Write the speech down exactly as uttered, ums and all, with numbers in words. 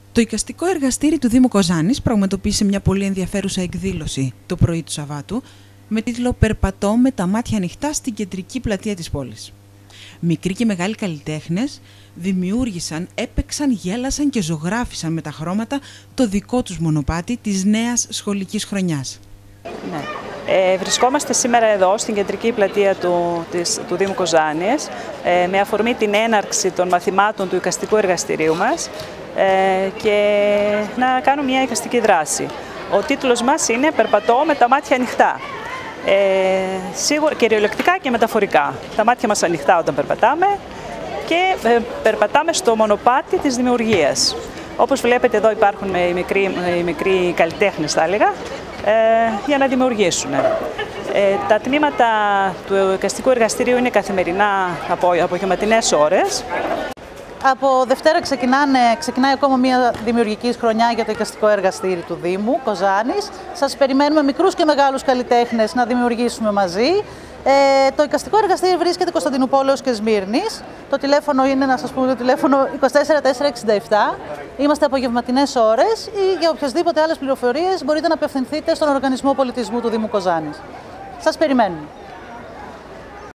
Το εικαστικό εργαστήρι του Δήμου Κοζάνης πραγματοποίησε μια πολύ ενδιαφέρουσα εκδήλωση το πρωί του Σαββάτου με τίτλο «Περπατώ με τα μάτια ανοιχτά στην κεντρική πλατεία της πόλης». Μικροί και μεγάλοι καλλιτέχνες δημιούργησαν, έπαιξαν, γέλασαν και ζωγράφισαν με τα χρώματα το δικό τους μονοπάτι της νέας σχολικής χρονιάς. Ναι. Ε, βρισκόμαστε σήμερα εδώ στην κεντρική πλατεία του, της, του Δήμου Κοζάνης ε, με αφορμή την έναρξη των μαθημάτων του εικαστικού εργαστηρίου μας ε, και να κάνουμε μια εικαστική δράση. Ο τίτλος μας είναι «Περπατώ με τα μάτια ανοιχτά». Ε, σίγουρα κυριολεκτικά και μεταφορικά. Τα μάτια μας ανοιχτά όταν περπατάμε και ε, περπατάμε στο μονοπάτι της δημιουργίας. Όπως βλέπετε εδώ υπάρχουν οι μικροί, οι μικροί καλλιτέχνες, θα έλεγα, ε, για να δημιουργήσουν. Ε, τα τμήματα του εικαστικού εργαστηρίου είναι καθημερινά από απογευματινές ώρες. Από Δευτέρα ξεκινάνε, ξεκινάει ακόμα μια δημιουργική χρονιά για το εικαστικό εργαστήρι του Δήμου Κοζάνης. Σας περιμένουμε μικρούς και μεγάλους καλλιτέχνες να δημιουργήσουμε μαζί. Ε, το εικαστικό εργαστήρι βρίσκεται Κωνσταντινούπολεως και Σμύρνης. Το τηλέφωνο είναι, να σας πούμε, το τηλέφωνο είκοσι τέσσερα τετρακόσια εξήντα επτά. Είμαστε απογευματινές ώρες ή για οποιασδήποτε άλλες πληροφορίες μπορείτε να απευθυνθείτε στον Οργανισμό Πολιτισμού του Δήμου Κοζάνης. Σας περιμένουμε.